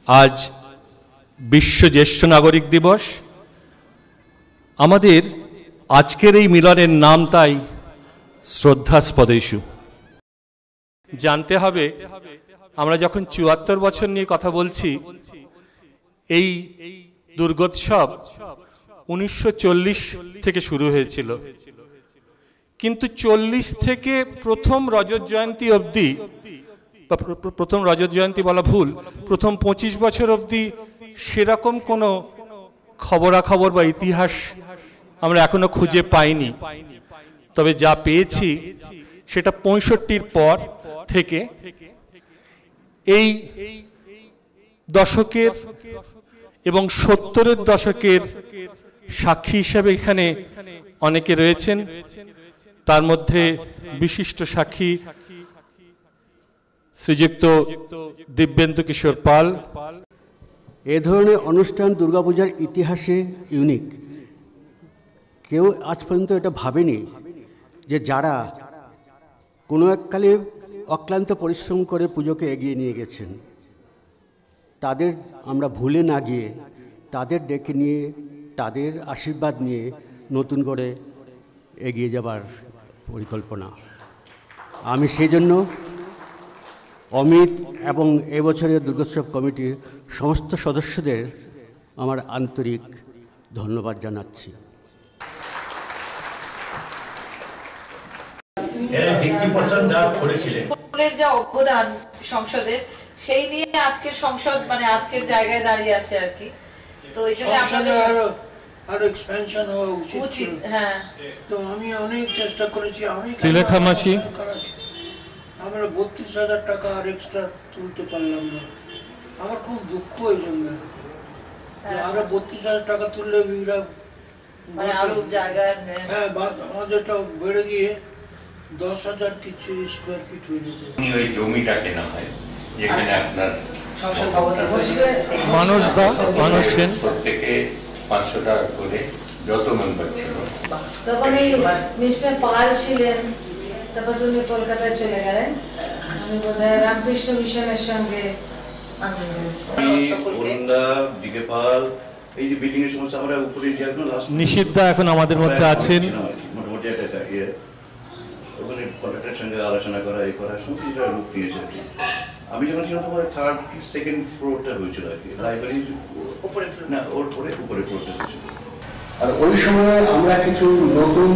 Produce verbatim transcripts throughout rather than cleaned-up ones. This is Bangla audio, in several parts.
আজ বিশ্ব জ্যেষ্ঠ নাগরিক দিবস। আমাদের আজকের এই মিলনের নাম তাই শ্রদ্ধাস্পদেষু। জানতে হবে, আমরা যখন চুয়াত্তর বছর নিয়ে কথা বলছি, এই দুর্গোৎসব উনিশশো চল্লিশ থেকে শুরু হয়েছিল, কিন্তু চল্লিশ থেকে প্রথম রজত জয়ন্তী অবধি, বা প্রথম রজত জয়ন্তী বলা ভুল, প্রথম পঁচিশ বছর অবধি সেরকম কোনো খবরাখবর বা ইতিহাস আমরা এখনো খুঁজে পাইনি। তবে যা পেয়েছি সেটা পঁয়ষট্টির পর থেকে এই দশকের এবং সত্তরের দশকের সাক্ষী হিসেবে এখানে অনেকে রয়েছেন। তার মধ্যে বিশিষ্ট সাক্ষী শ্রীযুক্ত দিব্যেন্দু কিশোর পাল। এ ধরনের অনুষ্ঠান দুর্গাপূজার ইতিহাসে ইউনিক। কেউ আজ পর্যন্ত এটা ভাবেনি যে যারা কোনো এককালে অক্লান্ত পরিশ্রম করে পুজোকে এগিয়ে নিয়ে গেছেন, তাদের আমরা ভুলে না গিয়ে তাদের ডেকে নিয়ে, তাদের আশীর্বাদ নিয়ে নতুন করে এগিয়ে যাবার পরিকল্পনা। আমি সেই জন্য অমিত এবং এবছরের দুর্গোৎসব কমিটির সমস্ত সদস্যদের আমার আন্তরিক ধন্যবাদ জানাচ্ছি। যা অবদান সংসদের, সেই নিয়ে আজকের সংসদ মানে আজকের জায়গায় দাঁড়িয়ে আছে আর কি। তো এই জন্য আপনাদের আরো আরো এক্সপেনশন হওয়া উচিত। হ্যাঁ, তো আমি অনেক চেষ্টা করেছি। আমি শ্রীলেখা মাসি, আমরা বত্রিশ হাজার টাকা আর এক্সট্রা তুলতে পারলাম না। আমার খুব দুঃখ এই জন্য। আমরা বত্রিশ হাজার টাকা তুললে হ্যাঁ আমাদেরটা বেড়ে গিয়ে দশ হাজার কিছু স্কোয়ার ফিট হয়ে যাবে। ওই জমিটা কেনা হয় যেখানে আপনার মানুষ দা মানুষ সেন প্রত্যেকে পাঁচশো টাকা করে যত মেম্বার ছিল। তখন এই মিস্টার পাল ছিলেন, তারপর উনি কলকাতায় চলে গেলেন। আমি বোধহয় রামকৃষ্ণ মিশনের সঙ্গে এই যে বিল্ডিং এর সমস্যা, আমরা উপরে যে একদম লাস্ট নিষিদ্ধা এখন আমাদের মধ্যে আছেন। মোটামুটি একটা ইয়ে ওখানে কন্ট্রাক্টরের সঙ্গে আলোচনা করা, এই করার সময় এটা রূপ নিয়েছে আর কি। আমি যখন ছিলাম তোমার থার্ড কি সেকেন্ড ফ্লোরটা হয়েছিল আর কি, লাইব্রেরি উপরে না ওর পরে উপরে ফ্লোরটা হয়েছিল। আর ওই সময় আমরা কিছু নতুন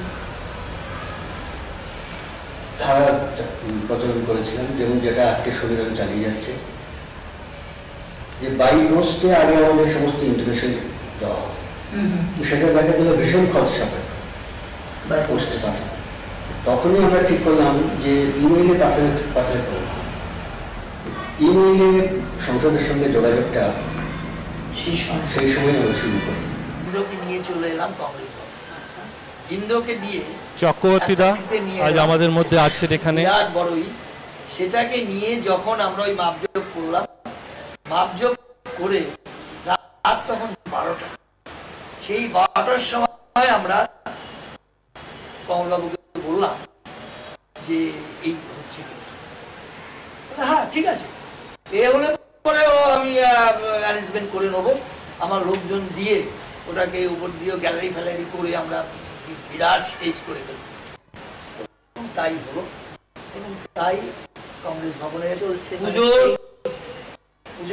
ধারা প্রচলন করেছিলাম, যেমন যেটা আজকে সমীরণ চালিয়ে যাচ্ছে, যে বাই পোস্টে আগে আমাদের সমস্ত ইনফরমেশন দেওয়া হয়। সেটা দেখা গেল ভীষণ খরচ সাপেক্ষ বাই পোস্টে পাঠানো। তখনই আমরা ঠিক করলাম যে ইমেইলে পাঠাতে পাঠাতে পারব। ইমেইলে সংসদের সঙ্গে যোগাযোগটা সেই সময় আমরা শুরু করি। ইন্দ্রকে নিয়ে চলে এলাম কংগ্রেস ভবনে। ইন্দ্রকে দিয়ে চক্রবর্তীদা আজ আমাদের মধ্যে আছে এখানে বড়ই, সেটাকে নিয়ে যখন আমরা ওই মাপজোক করলাম, মাপজোক করে রাত তখন বারোটা, সেই বারোটার সময় আমরা কমলবাবুকে বললাম যে এই হচ্ছে, হ্যাঁ ঠিক আছে, এ হলে পরে ও আমি অ্যারেঞ্জমেন্ট করে নেবো, আমার লোকজন দিয়ে ওটাকে উপর দিয়ে গ্যালারি ফ্যালারি করে আমরা বিরাট স্টেজ করে ফেলব। তাই হলো, এবং তাই কংগ্রেস ভবনে চলছে পুজো পুজো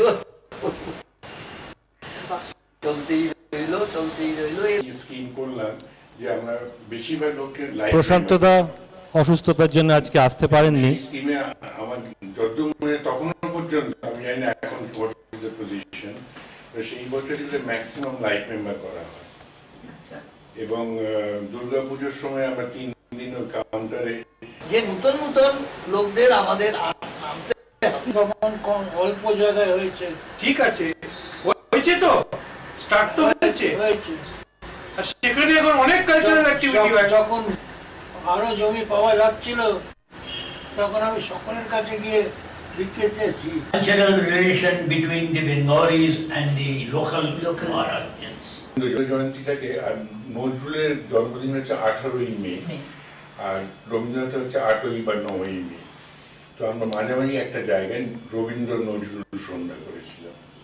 চলতেই রইল চলতেই রইল। স্কিম করলাম যে আমরা বেশিরভাগ লোকের প্রশান্তদা অসুস্থতার জন্য আজকে আসতে পারেননি। স্কিমে আমার যতদূর মনে তখন পর্যন্ত আমি জানি না এখন পজিশন, সেই বছরটিতে ম্যাক্সিমাম লাইফ মেম্বার করা হয়। এবং দুর্গাপুজোর সময় আমরা তিন দিন কাউন্টারে যে নতুন নতুন লোকদের আমাদের অল্প জায়গায় হয়েছে, ঠিক আছে হয়েছে, তো স্টার্ট তো হয়েছে, আর সেখানে এখন অনেক কালচারাল অ্যাক্টিভিটি হয়। যখন আরো জমি পাওয়া যাচ্ছিল তখন আমি সকলের কাছে গিয়ে লিখতে চেয়েছি cultural relation between the Bengalis and the local local origins. জয়ন্তীটাকে নজরুলের জন্মদিন হচ্ছে আঠারোই মে, আর রবীন্দ্রনাথ হচ্ছে আটই বা নয়ই মে। তো আমরা মাঝামাঝি একটা জায়গায় রবীন্দ্র নজরুল সন্ধ্যা করেছিলাম।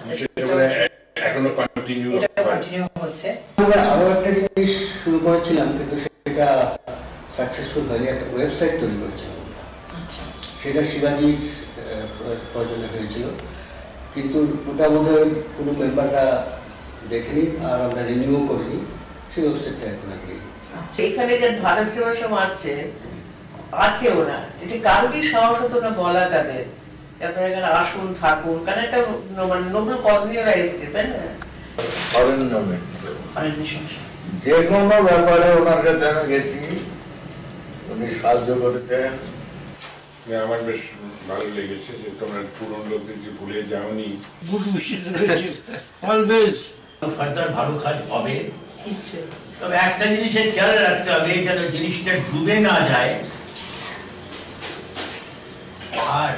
এখনো কন্টিনিউ কন্টিনিউ হচ্ছে। আমরা আরো একটা জিনিস শুরু করেছিলাম, কিন্তু সেটা সাকসেসফুল হয়নি। একটা ওয়েবসাইট তৈরি করেছিলাম, সেটা শিবাজির প্রয়োজনে হয়েছিল, কিন্তু ওটা বোধহয় কোনো মেম্বাররা দেখেনি আর আমরা রিনিউ করিনি। সেই ওয়েবসাইটটা এখন আর কি। এখানে যে ভারত সেবাশ্রম আসছে আছে, ওরা এটি কারোরই সাহস হতো না বলা তাদের আপনারা এখানে আসুন থাকুন, কারণ একটা মানে নোবেল কজ নিয়ে ওরা এসছে, তাই না? যে কোনো ব্যাপারে ওনার কাছে আমি গেছি, উনি সাহায্য করেছেন। আমার বেশ ভালো লেগেছে যে তোমরা পুরনো লোকদের যে ভুলে যাওনি। অলওয়েজ ফার্দার ভালো কাজ হবে, তবে একটা জিনিসের খেয়াল রাখতে হবে যেন জিনিসটা ডুবে না যায় আর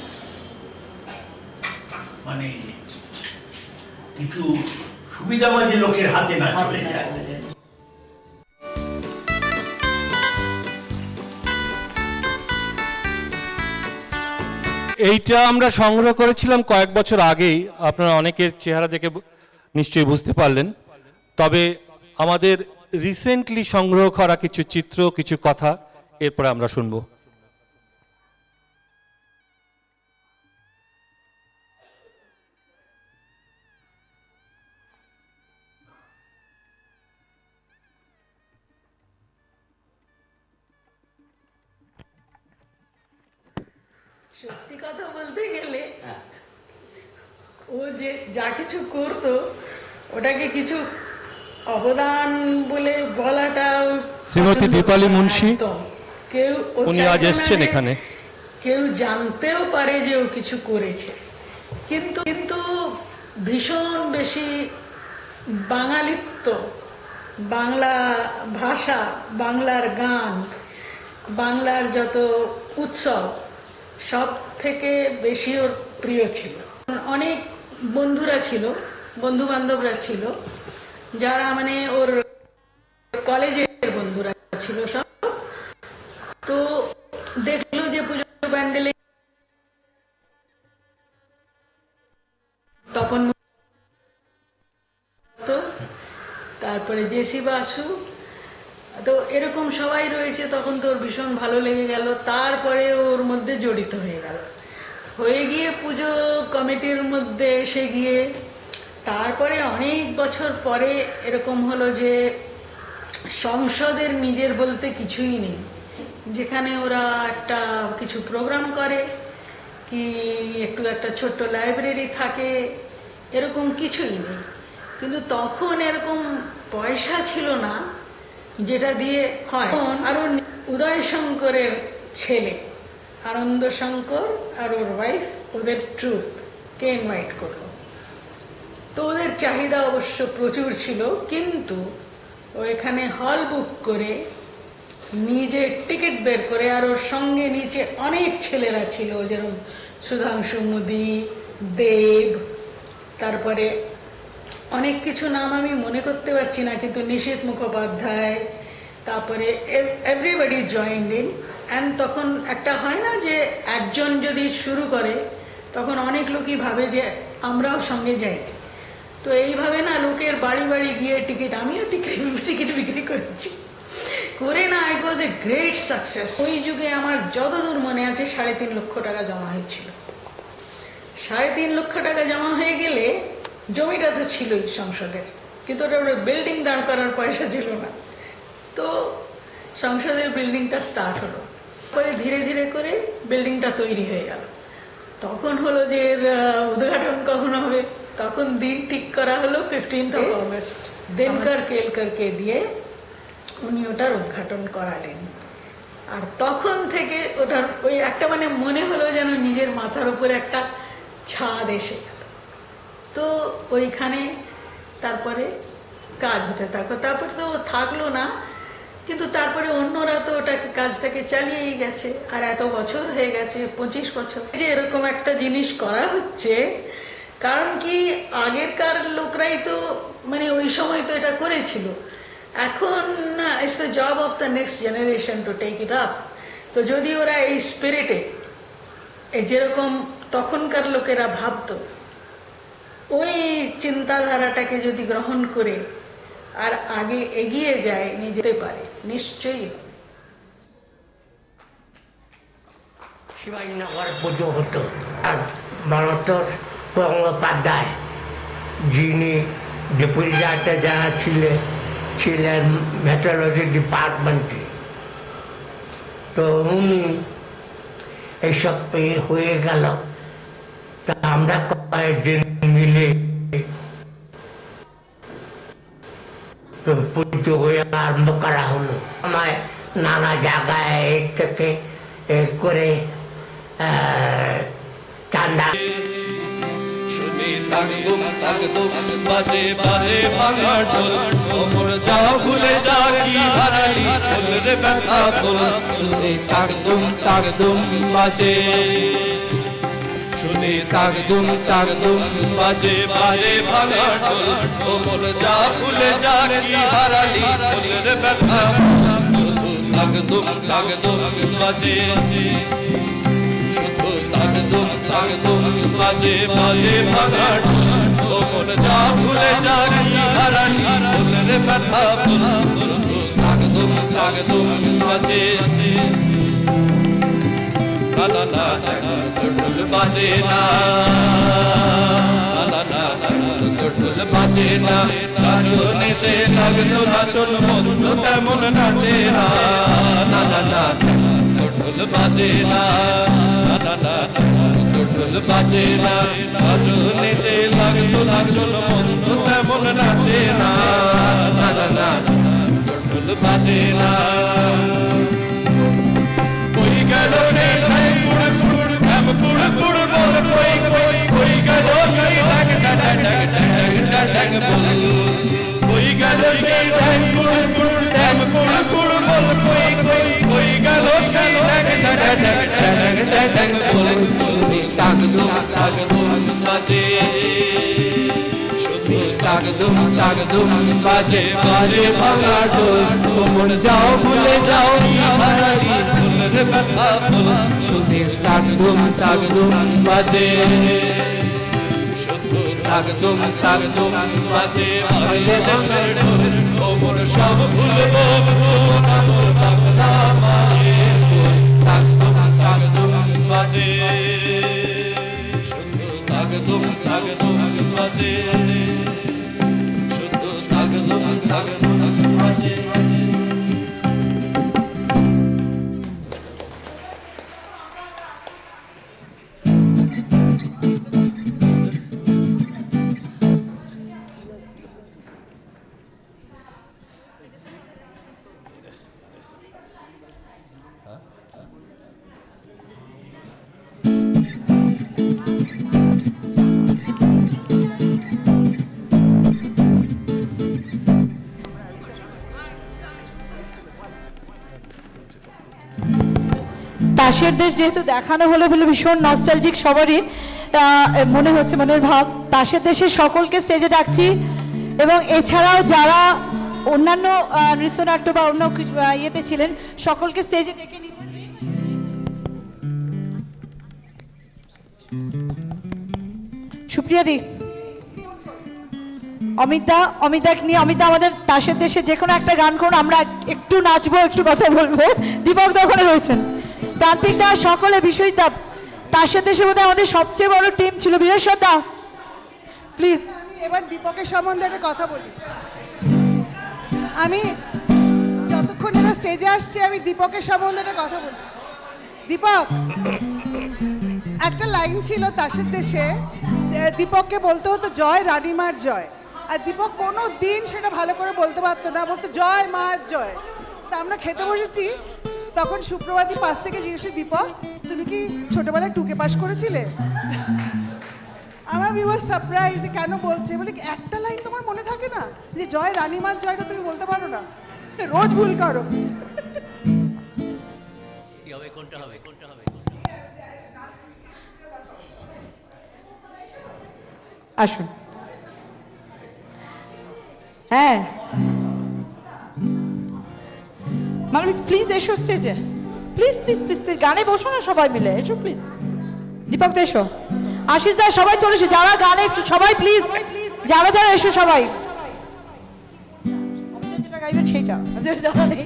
মানে কিছু সুবিধাবাদী লোকের হাতে না চলে যায়। এইটা আমরা সংগ্রহ করেছিলাম কয়েক বছর আগেই, আপনারা অনেকের চেহারা দেখে নিশ্চয়ই বুঝতে পারলেন। তবে আমাদের রিসেন্টলি সংগ্রহ করা কিছু চিত্র, কিছু কথা এরপরে আমরা শুনবো। সত্যি কথা বলতে গেলে ও যে যা কিছু করতো ওটাকে কিছু অবদান বলে বলাটা শ্রীমতী দীপালি মুন্সি, কেউ উনি আজ এসছেন এখানে। কেউ জানতেও পারে যে ও কিছু করেছে, কিন্তু কিন্তু ভীষণ বেশি বাঙালিত্ব, বাংলা ভাষা, বাংলার গান, বাংলার যত উৎসব সব থেকে বেশি ওর প্রিয় ছিল। অনেক বন্ধুরা ছিল, বন্ধু বান্ধবরা ছিল, যারা মানে ওর কলেজের বন্ধুরা ছিল সব। তো দেখলো যে পুজো প্যান্ডেলে তপন, তারপরে জেসি বাসু, তো এরকম সবাই রয়েছে। তখন তো ওর ভীষণ ভালো লেগে গেল, তারপরে ওর মধ্যে জড়িত হয়ে গেল, হয়ে গিয়ে পুজো কমিটির মধ্যে এসে গিয়ে তারপরে অনেক বছর পরে এরকম হলো যে সংসদের নিজের বলতে কিছুই নেই, যেখানে ওরা একটা কিছু প্রোগ্রাম করে কি একটু একটা ছোট্ট লাইব্রেরি থাকে, এরকম কিছুই নেই। কিন্তু তখন এরকম পয়সা ছিল না যেটা দিয়ে হয়। আরো উদয় শঙ্করের ছেলে আনন্দ শঙ্কর আর ওর ওয়াইফ ওদের ট্রুপ কে ইনভাইট করলো। তো ওদের চাহিদা অবশ্য প্রচুর ছিল, কিন্তু ও এখানে হল বুক করে নিজে টিকিট বের করে, আর ওর সঙ্গে নিচে অনেক ছেলেরা ছিল, যেরকম সুধাংশু মুদি, দেব, তারপরে অনেক কিছু নাম আমি মনে করতে পারছি না, কিন্তু নিশীথ মুখোপাধ্যায়, তারপরে এভরিবডি জয়েন্ড ইন। অ্যান্ড তখন একটা হয় না যে একজন যদি শুরু করে তখন অনেক লোকই ভাবে যে আমরাও সঙ্গে যাই। তো এইভাবে না লোকের বাড়ি বাড়ি গিয়ে টিকিট, আমিও টিকিট টিকিট বিক্রি করেছি করে না, ইট ওয়াজ এ গ্রেট সাকসেস। ওই যুগে আমার যতদূর মনে আছে সাড়ে তিন লক্ষ টাকা জমা হয়েছিল। সাড়ে তিন লক্ষ টাকা জমা হয়ে গেলে জমিটা তো ছিলই সংসদের, কিন্তু ওটা বিল্ডিং দাঁড় করার পয়সা ছিল না। তো সংসদের বিল্ডিংটা স্টার্ট হলো, পরে ধীরে ধীরে করে বিল্ডিংটা তৈরি হয়ে গেল। তখন হলো যে এর উদ্ঘাটন কখন হবে, তখন দিন ঠিক করা হলো ফিফটিন্থ অফ অগস্ট। দিনকর কেলকরকে দিয়ে উনি ওটার উদ্ঘাটন করালেন। আর তখন থেকে ওটার ওই একটা মানে মনে হলো যেন নিজের মাথার উপরে একটা ছাদ এসে গেল। তো ওইখানে তারপরে কাজ হতে থাকো, তারপর তো থাকলো না, কিন্তু তারপরে অন্যরা তো ওটাকে কাজটাকে চালিয়েই গেছে। আর এত বছর হয়ে গেছে, পঁচিশ বছর যে এরকম একটা জিনিস করা হচ্ছে, কারণ কি আগেরকার লোকরাই তো মানে ওই সময় তো এটা করেছিল। এখন it's the job of the next generation to take it up. তো যদি ওরা এই স্পিরিটে, এই যেরকম তখনকার লোকেরা ভাবতো ওই চিন্তাধারাটাকে যদি গ্রহণ করে আর আগে এগিয়ে যায় নিয়ে যেতে পারে, নিশ্চয়ই। শিবাজীনগর পুজো হতো আর মানতোষ গঙ্গোপাধ্যায় যিনি ডেপুটিতে যারা ছিলেন ছিলেন মেট্রোলজি ডিপার্টমেন্টে, তো উনি এইসব পেয়ে হয়ে গেল। তা আমরা কয়েকদিন মিলে পুজো হয়ে আরম্ভ করা হলো। আমায় নানা জায়গায় এর থেকে করে চান্দা শুনি তাকদুম তাকদুম বাজে বাজে ভাঙা ঢোল, ওমর যাও ভুলে যা কি হারালি ফুল রে ব্যথা ফুল। শুনি তাকদুম তাকদুম বাজে, শুনি তাকদুম তাকদুম বাজে বাজে ভাঙা ঢোল, ওমর যা ভুলে যা কি হারালি ফুল রে ব্যথা। শুধু তাকদুম তাকদুম বাজে, শুধু তাকদুম তাকদুম বাজে বাজে ভাঙা ঢোল, ওমর যা ভুলে যা কি হারালি ফুল রে ব্যথা ফুল। শুধু তাকদুম তাকদুম বাজে, না না না তো ঢোল বাজে না, না না না তো ঢোল বাজে না। নাচো নেচে লাগতো নাচন মন্দ তেমন নাচে না, না না না তো ঢোল বাজে না, না না না তো ঢোল বাজে না। নাচো নেচে লাগতো নাচন মন্দ তেমন নাচে না, না না না তো ঢোল বাজে না। কই গেল সেই ঢাই পুড় পুড় এম পুড় পুড় বল, কই কই কই গেল সেই ঢাক ঢাক ঢাক ঢাক ঢাক ঢাক বল। কই গেল সেই ঢাই পুড় পুড় এম পুড় পুড় বল, কই কই কই গেল সেই ঢাক ঢাক ঢাক ঢাক ঢাক ঢাক বল। শুনি তাকদুম তাকদুম বাজে, শুধু তাকদুম তাকদুম বাজে বাজে ভাঙা ঢোল, ওমর যাও ভুলে যাও কি হারালি ফুল রে ব্যথা ফুল। শুধু তাকদুম তাকদুম বাজে, শুধু তাকদুম তাকদুম বাজে বাজে দেশের ঢোল, ওমর সব ভুলবো ভুল আমার বাংলা মায়ের বোল। তাকদুম তাকদুম বাজে, শুধু তাকদুম তাকদুম বাজে, শুধু তাকদুম তাকদুম বাজে। তাসের দেশ যেহেতু দেখানো হলো বলে ভীষণ নস্টালজিক সবারই মনে হচ্ছে, মনের ভাব। তাসের দেশের সকলকে স্টেজে ডাকছি এবং এছাড়াও যারা অন্যান্য নৃত্যনাট্য বা অন্য ইয়েতে ছিলেন সকলকে স্টেজে ডেকে নিতে। সুপ্রিয়া দি, অমিতা, অমিতাকে নিয়ে, অমিতা আমাদের তাসের দেশে যে কোনো একটা গান করুন, আমরা একটু নাচবো, একটু কথা বলবো। দীপক দা ওখানে রয়েছেন, প্রান্তিক দা, সকলে বিষয় দা। তাসের দেশে বোধহয় আমাদের সবচেয়ে বড় টিম ছিল। বীরেশ্বর দা প্লিজ। এবার দীপকের সম্বন্ধে একটা কথা বলি। আমি যতক্ষণ এরা স্টেজে আসছে আমি দীপকের সম্বন্ধে একটা কথা বলি। দীপক, একটা লাইন ছিল তাসের দেশে, দীপককে বলতে হতো জয় রানীমার জয়, আর দীপক কোনো দিন সেটা ভালো করে বলতে পারতো না, বলতো জয় মার জয়। তা আমরা খেতে বসেছি, তখন সুপ্রভাতী পাশ থেকে জিজ্ঞেস, দীপক তুমি কি ছোটবেলায় টুকে পাস করেছিলে? আমার ভিউয়ার সারপ্রাইজ, কেন বলছে, বলে একটা লাইন তোমার মনে থাকে না যে জয় রানীমার জয়টা তুমি বলতে পারো না? রোজ ভুল করো। কি হবে, কোনটা হবে, কোনটা হবে? আসুন। হ্যাঁ মালবিক প্লিজ এসো স্টেজে, প্লিজ প্লিজ প্লিজ গানে বসো না সবাই মিলে, এসো প্লিজ। দীপক তো এসো। আশিস দা সবাই চলে এসো, যারা গানে সবাই প্লিজ, যারা যারা এসো সবাই। যেটা গাইবেন সেইটা জানা নেই।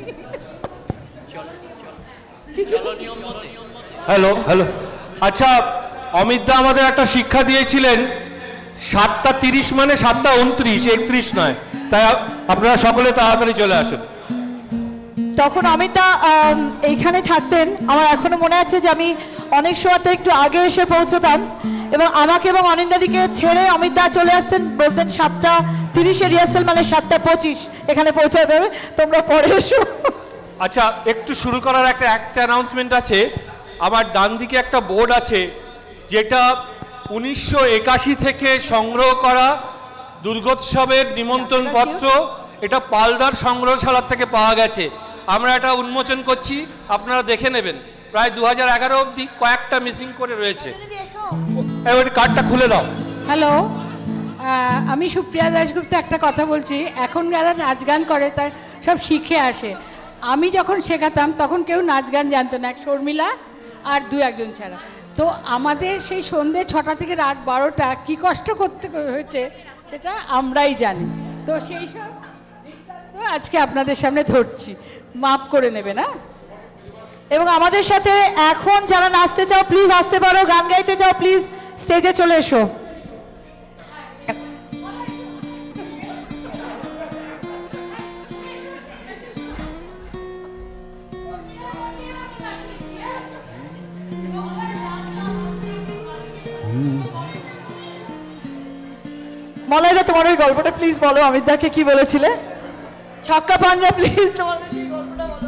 হ্যালো হ্যালো আচ্ছা, অমিত দা আমাদের একটা শিক্ষা দিয়েছিলেন, সাতটা তিরিশ মানে সাতটা উনত্রিশ, একত্রিশ নয়। তাই আপনারা সকলে তাড়াতাড়ি চলে আসুন। তখন অমিত দা এইখানে থাকতেন। আমার এখনো মনে আছে যে আমি অনেক সময়তে একটু আগে এসে পৌঁছতাম এবং আমাকে এবং অনিন্দাদিকে ছেড়ে অমিত দা চলে আসতেন, বলতেন সাতটা তিরিশে রিহার্সাল মানে সাতটা পঁচিশ এখানে পৌঁছাতে হবে, তোমরা পরে এসো। আচ্ছা, একটু শুরু করার একটা একটা অ্যানাউন্সমেন্ট আছে। আমার ডান দিকে একটা বোর্ড আছে, যেটা উনিশশো একাশি থেকে সংগ্রহ করা দুর্গোৎসবের নিমন্ত্রণ পত্র। এটা পালদার সংগ্রহশালা থেকে পাওয়া গেছে। আমরা এটা উন্মোচন করছি, আপনারা দেখে নেবেন। প্রায় দু হাজার এগারো অব্দি কয়েকটা মিসিং করে রয়েছে। এবার কার্ডটা খুলে দাও। হ্যালো, আমি সুপ্রিয়া দাশগুপ্ত একটা কথা বলছি। এখন যারা নাচ গান করে তার সব শিখে আসে। আমি যখন শেখাতাম তখন কেউ নাচ গান জানতো না, এক শর্মিলা আর দু একজন ছাড়া। তো আমাদের সেই সন্ধ্যে ছটা থেকে রাত বারোটা কী কষ্ট করতে হয়েছে সেটা আমরাই জানি। তো সেই সব আজকে আপনাদের সামনে ধরছি, মাফ করে নেবে না। এবং আমাদের সাথে এখন যারা নাচতে চাও প্লিজ আসতে পারো, গান গাইতে চাও প্লিজ স্টেজে চলে এসো। মলয়দা তোমার ওই গল্পটা প্লিজ বলো, অমিত দাকে কি বলেছিলে? ছক্কা পাঞ্জা প্লিজ তোমাদের সেই গল্পটা বলো।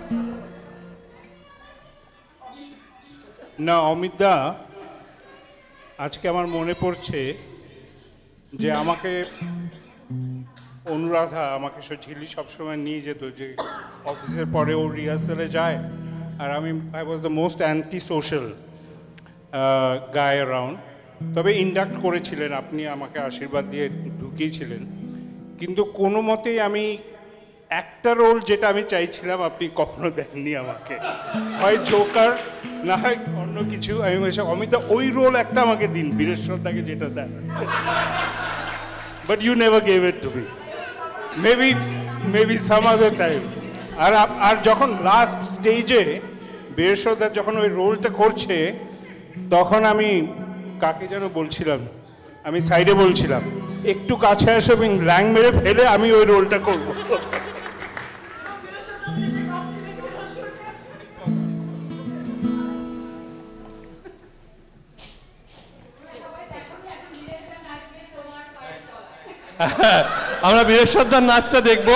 না অমিত দা, আজকে আমার মনে পড়ছে যে আমাকে অনুরাধা আমাকে ঝিলি সবসময় নিয়ে যেত, যে অফিসের পরে ও রিহার্সালে যায় আর আমি I was the most anti social guy around. তবে ইন্ডাক্ট করেছিলেন আপনি, আমাকে আশীর্বাদ দিয়ে ঢুকিয়েছিলেন, কিন্তু কোনো মতেই আমি একটা রোল যেটা আমি চাইছিলাম আপনি কখনো দেননি আমাকে, হয় জোকার না হয় অন্য কিছু। আমি বলছি অমিতা ওই রোল একটা আমাকে দিন, বীরেশ্বরদাকে যেটা দেন, but you never gave it to me. Maybe maybe some other time. আর আর যখন লাস্ট স্টেজে বীরেশ্বরদা যখন ওই রোলটা করছে, তখন আমি কাকে যেন বলছিলাম, আমি সাইডে বলছিলাম একটু কাছে আসো এবং ল্যাং মেরে ফেলে আমি ওই রোলটা করব। আমরা বীরেশ্বরদার নাচটা দেখবো।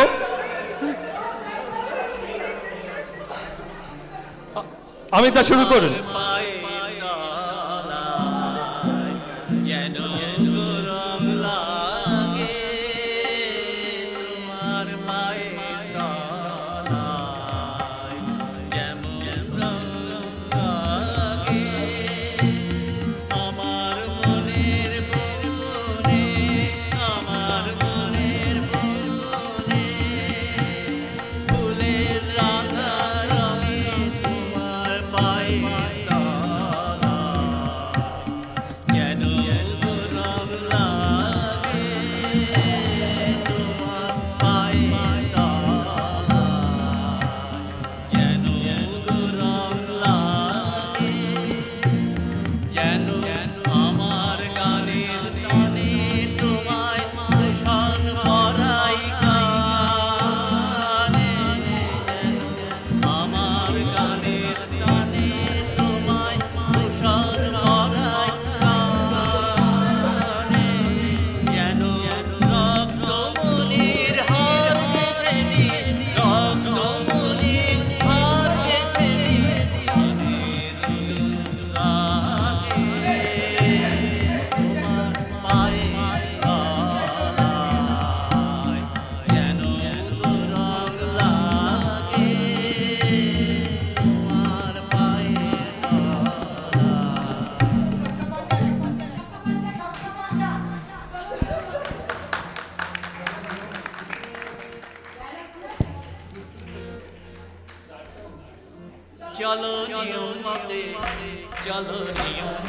আমি তা শুরু করুন। চলো নিয়ম মতে, চলো নিয়ম